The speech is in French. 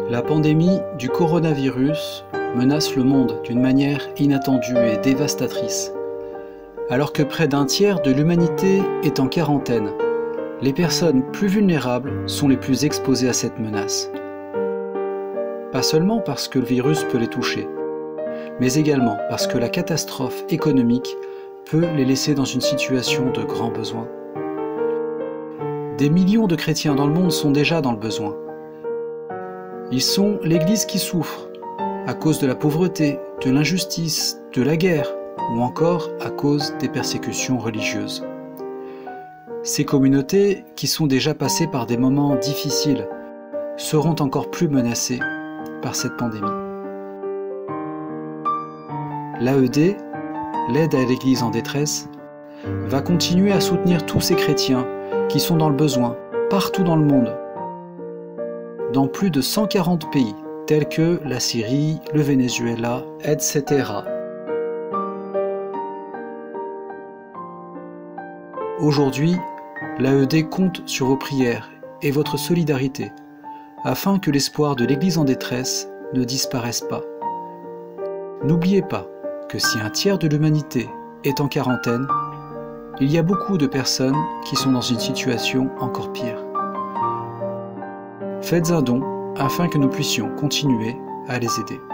La pandémie du coronavirus menace le monde d'une manière inattendue et dévastatrice. Alors que près d'un tiers de l'humanité est en quarantaine, les personnes plus vulnérables sont les plus exposées à cette menace. Pas seulement parce que le virus peut les toucher, mais également parce que la catastrophe économique peut les laisser dans une situation de grand besoin. Des millions de chrétiens dans le monde sont déjà dans le besoin. Ils sont l'Église qui souffre, à cause de la pauvreté, de l'injustice, de la guerre, ou encore à cause des persécutions religieuses. Ces communautés, qui sont déjà passées par des moments difficiles, seront encore plus menacées par cette pandémie. L'AED, l'aide à l'Église en détresse, va continuer à soutenir tous ces chrétiens qui sont dans le besoin, partout dans le monde, dans plus de 140 pays, tels que la Syrie, le Venezuela, etc. Aujourd'hui, l'AED compte sur vos prières et votre solidarité, afin que l'espoir de l'Église en détresse ne disparaisse pas. N'oubliez pas que si un tiers de l'humanité est en quarantaine, il y a beaucoup de personnes qui sont dans une situation encore pire. Faites un don afin que nous puissions continuer à les aider.